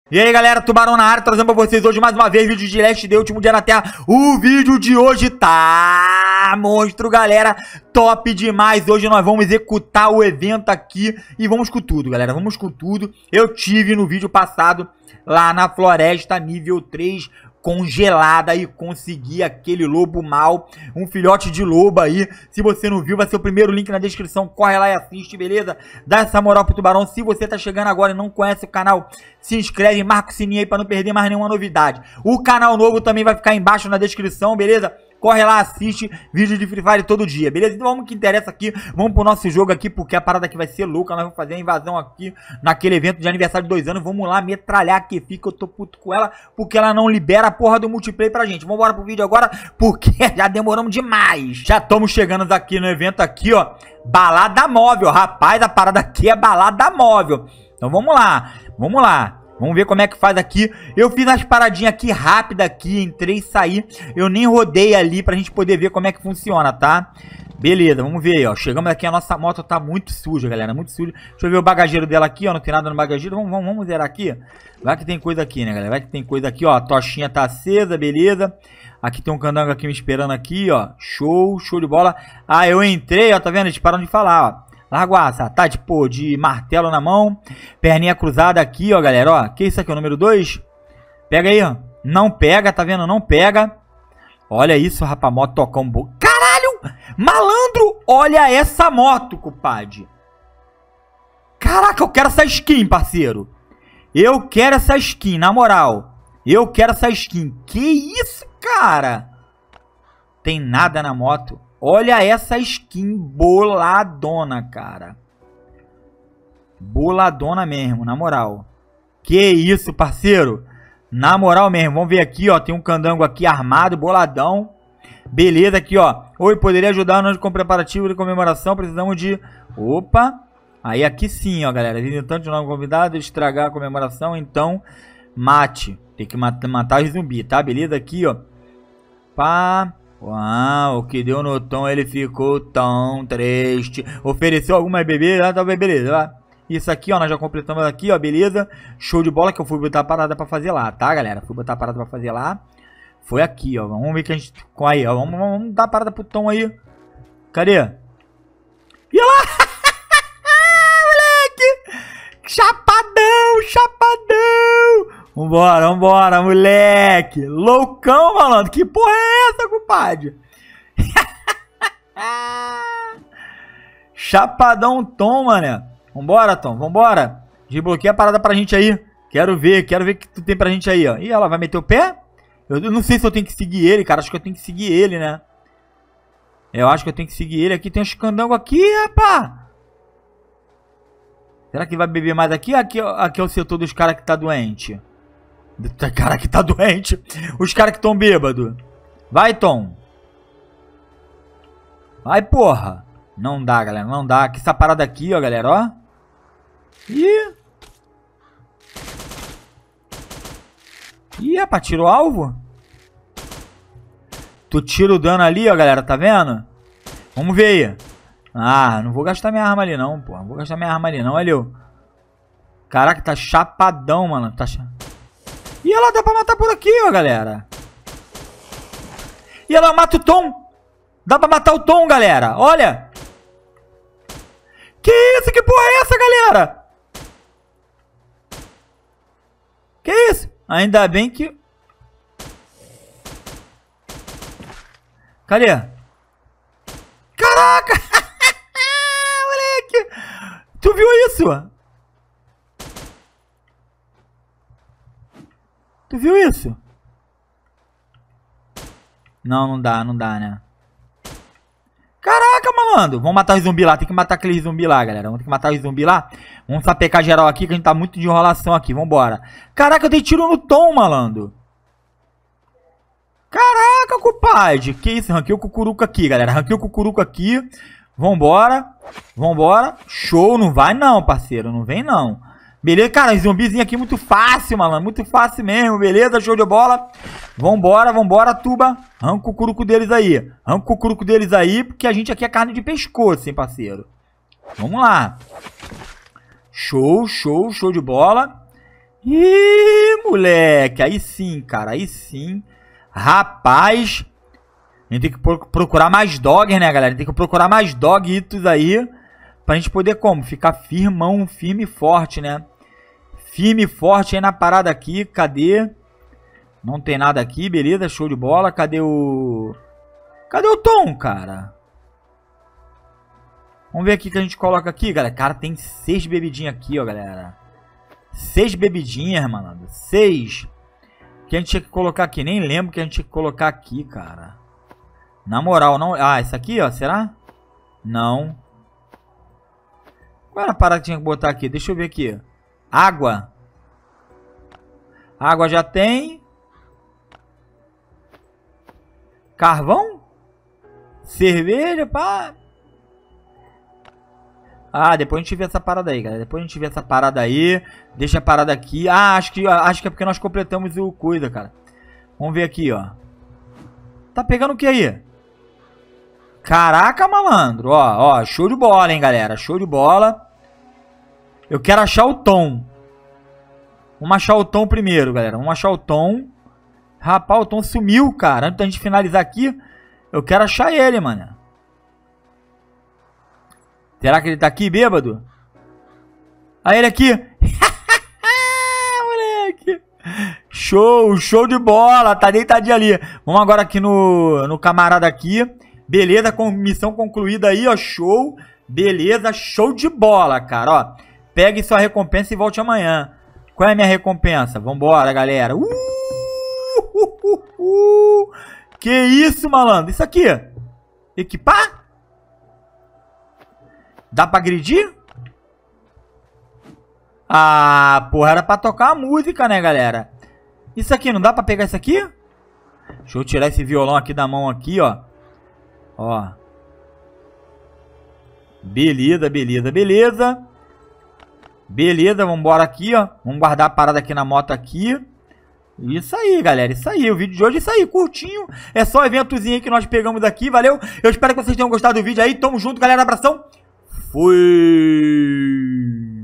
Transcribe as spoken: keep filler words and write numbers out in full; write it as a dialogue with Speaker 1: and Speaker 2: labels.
Speaker 1: E aí galera, Tubarão na área, trazendo pra vocês hoje mais uma vez vídeo de Last Day, último dia na Terra. O vídeo de hoje tá monstro, galera, top demais. Hoje nós vamos executar o evento aqui e vamos com tudo, galera, vamos com tudo. Eu tive no vídeo passado lá na floresta nível três congelada e consegui aquele lobo mau, um filhote de lobo aí. Se você não viu, vai ser o primeiro link na descrição, corre lá e assiste, beleza? Dá essa moral pro Tubarão. Se você tá chegando agora e não conhece o canal, se inscreve, marca o sininho aí pra não perder mais nenhuma novidade. O canal novo também vai ficar embaixo na descrição, beleza? Corre lá, assiste vídeo de Free Fire todo dia, beleza? Então vamos que interessa aqui, vamos pro nosso jogo aqui, porque a parada aqui vai ser louca. Nós vamos fazer a invasão aqui naquele evento de aniversário de dois anos. Vamos lá metralhar a Kefi, que eu tô puto com ela, porque ela não libera a porra do multiplayer pra gente. Vamos embora pro vídeo agora, porque já demoramos demais. Já estamos chegando aqui no evento aqui, ó, balada móvel. Rapaz, a parada aqui é balada móvel. Então vamos lá, vamos lá. Vamos ver como é que faz aqui. Eu fiz as paradinhas aqui rápida aqui, entrei e saí. Eu nem rodei ali pra gente poder ver como é que funciona, tá? Beleza, vamos ver aí, ó. Chegamos aqui, a nossa moto tá muito suja, galera, muito suja. Deixa eu ver o bagageiro dela aqui, ó. Não tem nada no bagageiro. Vamos, vamos, vamos zerar aqui. Vai que tem coisa aqui, né, galera? Vai que tem coisa aqui, ó. A tochinha tá acesa, beleza. Aqui tem um candango aqui me esperando aqui, ó. Show, show de bola. Ah, eu entrei, ó, tá vendo? Eles pararam de falar, ó. Larguaça, tá tipo de martelo na mão, perninha cruzada aqui, ó, galera, ó. Que isso aqui, o número dois? Pega aí, ó. Não pega, tá vendo? Não pega. Olha isso, rapaz, moto tocar um bo... Caralho! Malandro! Olha essa moto, compadre. Caraca, eu quero essa skin, parceiro. Eu quero essa skin, na moral. Eu quero essa skin. Que isso, cara? Tem nada na moto. Olha essa skin boladona, cara. Boladona mesmo, na moral. Que isso, parceiro. Na moral mesmo. Vamos ver aqui, ó. Tem um candango aqui armado, boladão. Beleza, aqui, ó. Oi, poderia ajudar nós com preparativo de comemoração. Precisamos de... Opa. Aí aqui sim, ó, galera. Visitante de novo convidado. Estragar a comemoração. Então, mate. Tem que mat matar os zumbis, tá? Beleza, aqui, ó. Pá... Uau, o que deu no tom, ele ficou tão triste. Ofereceu algumas bebidas, ah, tá, beleza, vai. Isso aqui, ó, nós já completamos aqui, ó, beleza. Show de bola, que eu fui botar a parada pra fazer lá, tá, galera? Fui botar a parada pra fazer lá. Foi aqui, ó, vamos ver que a gente... Aí, ó, vamos, vamos dar a parada pro tom aí. Cadê? E lá! Moleque! Chapadão, chapadão! Vambora, vambora, moleque. Loucão, malandro. Que porra é essa, compadre? Chapadão Tom, mané. Vambora, Tom, vambora. Desbloqueia a parada pra gente aí. Quero ver, quero ver o que tu tem pra gente aí, ó. Ih, ela vai meter o pé? Eu não sei se eu tenho que seguir ele, cara. Acho que eu tenho que seguir ele, né? Eu acho que eu tenho que seguir ele. Aqui tem uns candangos aqui, rapaz. Será que vai beber mais aqui? Aqui, aqui é o setor dos caras que tá doente. Cara que tá doente. Os caras que estão bêbados. Vai, Tom. Vai, porra. Não dá, galera. Não dá. Aqui essa parada aqui, ó, galera, ó. Ih. Ih, rapaz, tirou o alvo. Tu tira o dano ali, ó, galera. Tá vendo? Vamos ver aí. Ah, não vou gastar minha arma ali, não, porra. Não vou gastar minha arma ali, não. Olha eu. Caraca, tá chapadão, mano. Tá chapadão. E ela dá pra matar por aqui, ó, galera. E ela mata o Tom. Dá pra matar o Tom, galera. Olha. Que isso? Que porra é essa, galera? Que isso? Ainda bem que... Cadê? Caraca. Moleque. Tu viu isso? Tu viu isso? Não, não dá, não dá, né? Caraca, malandro. Vamos matar os zumbis lá. Tem que matar aqueles zumbis lá, galera. Vamos ter que matar os zumbis lá. Vamos sapecar geral aqui, que a gente tá muito de enrolação aqui. Vambora. Caraca, eu dei tiro no Tom, malandro. Caraca, compadre. Que isso? Ranquei o cucuruco aqui, galera. Ranquei o cucuruco aqui. Vambora. Vambora. Show. Não vai não, parceiro. Não vem não. Beleza, cara, os zumbizinhos aqui muito fácil, malandro. Muito fácil mesmo, beleza? Show de bola. Vambora, vambora, tuba. Arranca o curuco deles aí. Arranca o curuco deles aí, porque a gente aqui é carne de pescoço, hein, parceiro. Vamos lá. Show, show, show de bola. Ih, moleque. Aí sim, cara. Aí sim. Rapaz. A gente tem que procurar mais dogs, né, galera? Tem que procurar mais dogitos aí. Pra gente poder como? Ficar firmão, firme e forte, né? Firme e forte aí na parada aqui. Cadê? Não tem nada aqui, beleza? Show de bola. Cadê o... Cadê o Tom, cara? Vamos ver aqui o que a gente coloca aqui, galera. Cara, tem seis bebidinhas aqui, ó, galera. Seis bebidinhas, mano. Seis. O que a gente tinha que colocar aqui? Nem lembro o que a gente tinha que colocar aqui, cara. Na moral, não... Ah, essa aqui, ó. Será? Não. Qual era a parada que tinha que botar aqui? Deixa eu ver aqui. Água. Água já tem. Carvão? Cerveja, pá. Ah, depois a gente vê essa parada aí, galera. Depois a gente vê essa parada aí. Deixa a parada aqui. Ah, acho que, acho que é porque nós completamos o coisa, cara. Vamos ver aqui, ó. Tá pegando o que aí? Caraca, malandro. Ó, ó, show de bola, hein, galera. Show de bola. Eu quero achar o Tom. Vamos achar o Tom primeiro, galera. Vamos achar o Tom. Rapaz, o Tom sumiu, cara. Antes da gente finalizar aqui, eu quero achar ele, mano. Será que ele tá aqui, bêbado? Ah, ele aqui. Moleque. Show, show de bola. Tá deitadinho ali. Vamos agora aqui no, no camarada aqui. Beleza, com missão concluída aí, ó. Show. Beleza, show de bola, cara, ó. Pegue sua recompensa e volte amanhã. Qual é a minha recompensa? Vambora, galera. Uh, uh, uh, uh. Que isso, malandro? Isso aqui. Equipar? Dá pra agredir? Ah, porra, era pra tocar a música, né, galera? Isso aqui, não dá pra pegar isso aqui? Deixa eu tirar esse violão aqui da mão aqui, ó. Ó. Beleza, beleza, beleza. Beleza, vambora aqui, ó. Vamos guardar a parada aqui na moto aqui. Isso aí, galera, isso aí, o vídeo de hoje é isso aí, curtinho. É só um eventozinho aí que nós pegamos aqui, valeu? Eu espero que vocês tenham gostado do vídeo aí, tamo junto, galera, abração. Fui!